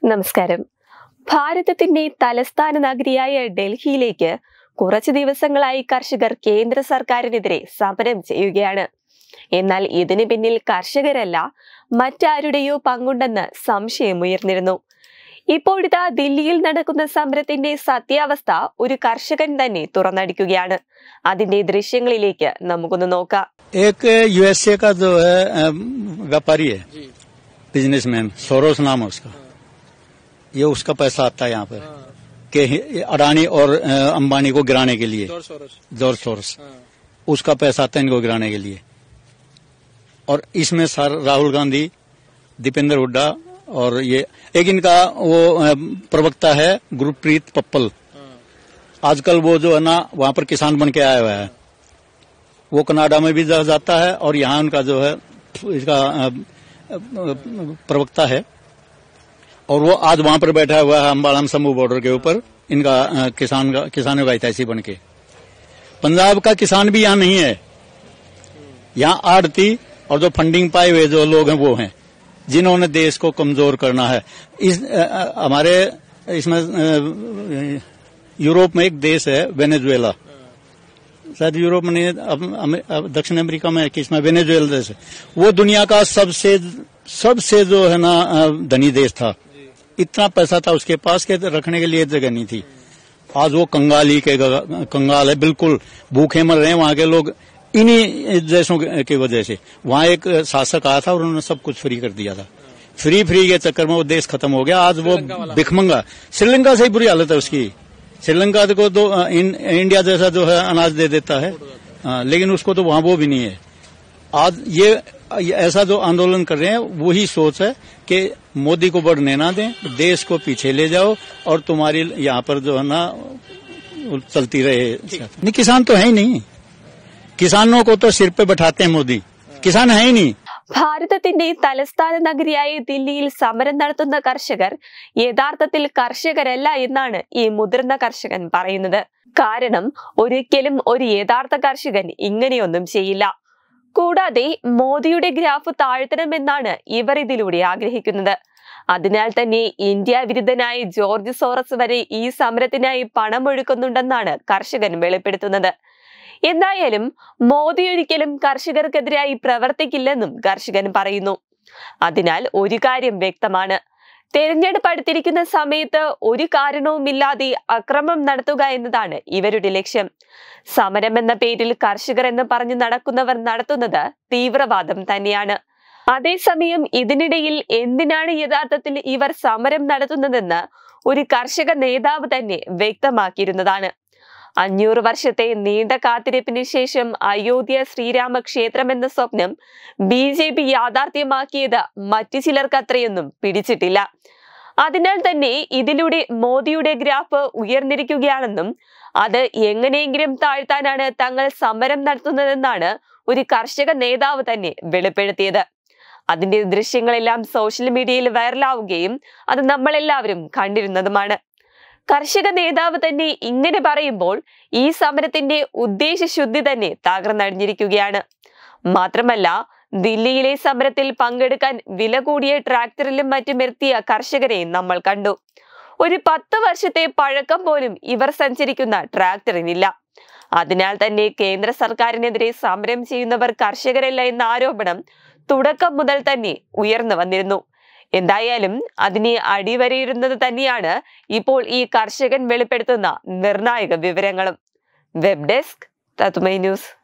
നമസ്കാരം. ഭാരതത്തിന്റെ തലസ്ഥാന നഗരിയായ ഡൽഹിയിലേക്ക് കുറച്ചു ദിവസങ്ങളായി കർഷകർ കേന്ദ്ര സർക്കാരിനെതിരെ സമരം ചെയ്യുകയാണ്. എന്നാൽ ഇതിന് പിന്നിൽ കർഷകരല്ല മറ്റാരുടെയോ പങ്കുണ്ടെന്ന് സംശയമുയർന്നിരുന്നു. ഇപ്പോഴിതാ ദില്ലിയിൽ നടക്കുന്ന സമരത്തിന്റെ സത്യാവസ്ഥ ഒരു കർഷകൻ തന്നെ തുറന്നടിക്കുകയാണ്. അതിന്റെ ദൃശ്യങ്ങളിലേക്ക് നമുക്കൊന്ന് നോക്കാം. एक यूएसए का जो है व्यापारी है, बिजनेसमैन, सोरोस नाम है उसका। ये उसका पैसा आता है यहाँ पर कि अडानी और अंबानी को गिराने के लिए, जॉर्ज सोरोस, उसका पैसा आता है इनको गिराने के लिए। और इसमें सर राहुल गांधी, दीपेंद्र हुड्डा और ये एक इनका वो प्रवक्ता है गुरप्रीत पप्पल। आजकल वो जो है ना वहाँ पर किसान बन के आया हुआ है, वो कनाडा में भी जाता है और यहाँ उनका जो है इसका प्रवक्ता है। और वो आज वहां पर बैठा हुआ है अंबाला समूह बॉर्डर के ऊपर, इनका किसानों का हितैषी बन के। पंजाब का किसान भी यहाँ नहीं है, यहाँ आड़ती और जो फंडिंग पाए हुए जो लोग हैं वो हैं जिन्होंने देश को कमजोर करना है। इस हमारे इसमें यूरोप में एक देश है वेनेजुएला, शायद यूरोप में दक्षिण अमेरिका में किसमें वेनेजुएला देश है, वो दुनिया का सबसे जो है ना धनी देश था। इतना पैसा था उसके पास के रखने के लिए जगह नहीं थी। आज वो कंगाल है, बिल्कुल भूखे मर रहे हैं वहां के लोग इन्हीं देशों की वजह से। वहां एक शासक आया था और उन्होंने सब कुछ फ्री कर दिया था। फ्री के चक्कर में वो देश खत्म हो गया। आज वो भिखमंगा, श्रीलंका से ही बुरी हालत है उसकी। श्रीलंका को तो इंडिया जैसा जो है अनाज दे देता है, लेकिन उसको तो वहां वो भी नहीं है। आज ये ऐसा जो आंदोलन कर रहे हैं वही सोच है कि मोदी को बढ़ने ना दें, देश को पीछे ले जाओ और तुम्हारी यहाँ पर जो है ना चलती रहे। नहीं, किसान तो है ही नहीं, किसानों को तो सिर पे बैठाते हैं मोदी, किसान है ही नहीं। ഭാരതത്തിന്റെ തലസ്ഥാന നഗരിയായ ദില്ലിയിൽ സമരം നടത്തുന്ന കർഷകർ യഥാർത്ഥത്തിൽ കർഷകരല്ല എന്നാണ് ഈ മുതിർന്ന കർഷകൻ പറയുന്നത്. കാരണം ഒരിക്കലും ഒരു യഥാർത്ഥ കർഷകൻ ഇങ്ങനെയൊന്നും ചെയ്യില്ല. കൂടാതെ മോദിയുടെ ഗ്രാഫ് താഴ്ത്തണമെന്നാണ് ഇവർ ഇതിലൂടെ ആഗ്രഹിക്കുന്നത്. അതിനാൽ തന്നെ ഇന്ത്യ വിരുദ്ധനായ ജോർജ് സോറസ് വരെ ഈ സമരത്തിനായി പണമൊഴുക്കുന്നുണ്ടെന്നാണ് കർഷകൻ വെളിപ്പെടുത്തുന്നത്. എന്തായാലും മോദി ഒരിക്കലും കർഷകർക്കെതിരായി പ്രവർത്തിക്കില്ലെന്നും കർഷകൻ പറയുന്നു. അതിനാൽ ഒരു കാര്യം വ്യക്തമാണ്, തെരഞ്ഞെടുപ്പ് അടുത്തിരിക്കുന്ന സമയത്ത് ഒരു കാരണവുമില്ലാതെ അക്രമം നടത്തുക എന്നതാണ് ഇവരുടെ ലക്ഷ്യം. സമരം എന്ന പേരിൽ കർഷകർ എന്ന് പറഞ്ഞു നടക്കുന്നവർ നടത്തുന്നത് തീവ്രവാദം തന്നെയാണ്. അതേസമയം ഇതിനിടയിൽ എന്തിനാണ് യഥാർത്ഥത്തിൽ ഇവർ സമരം നടത്തുന്നതെന്ന് ഒരു കർഷക നേതാവ് തന്നെ വ്യക്തമാക്കിയിരുന്നതാണ്. 500 വർഷത്തെ നീണ്ട കാത്തിരിപ്പിന് ശേഷം അയോധ്യ ശ്രീരാമ ക്ഷേത്രം എന്ന സ്വപ്നം BJP യാഥാർത്ഥ്യമാക്കിയത് മറ്റു ചിലർക്ക് അത്രയൊന്നും പിടിച്ചിട്ടില്ല. അതിനാൽ തന്നെ ഇതിലൂടെ മോദിയുടെ ഗ്രാഫ് ഉയർന്നിരിക്കുകയാണെന്നും അത് എങ്ങനെയെങ്കിലും താഴ്ത്താനാണ് തങ്ങൾ സമരം നടത്തുന്നതെന്നാണ് ഒരു കർഷക നേതാവ് തന്നെ വെളിപ്പെടുത്തിയത്. അതിന്റെ ദൃശ്യങ്ങളെല്ലാം സോഷ്യൽ മീഡിയയിൽ വൈറലാവുകയും അത് നമ്മളെല്ലാവരും കണ്ടിരുന്നതുമാണ്. കർഷക നേതാവ് തന്നെ ഇങ്ങനെ പറയുമ്പോൾ ഈ സമരത്തിന്റെ ഉദ്ദേശശുദ്ധി തന്നെ തകർന്നടിഞ്ഞിരിക്കുകയാണ്. മാത്രമല്ല, ദില്ലിയിലെ സമരത്തിൽ പങ്കെടുക്കാൻ വില കൂടിയ ട്രാക്ടറിലും മറ്റും എത്തിയ കർഷകരെ നമ്മൾ കണ്ടു. ഒരു 10 വർഷത്തെ പഴക്കം പോലും ഇവർ സഞ്ചരിക്കുന്ന ട്രാക്ടറിനില്ല. അതിനാൽ തന്നെ കേന്ദ്ര സർക്കാരിനെതിരെ സമരം ചെയ്യുന്നവർ കർഷകരല്ല എന്ന ആരോപണം തുടക്കം മുതൽ തന്നെ ഉയർന്നു വന്നിരുന്നു. എന്തായാലും അതിനെ അടിവരയിടുന്നത് തന്നെയാണ് ഇപ്പോൾ ഈ കർഷകൻ വെളിപ്പെടുത്തുന്ന നിർണായക വിവരങ്ങളും. Web desk Tatwamayi news.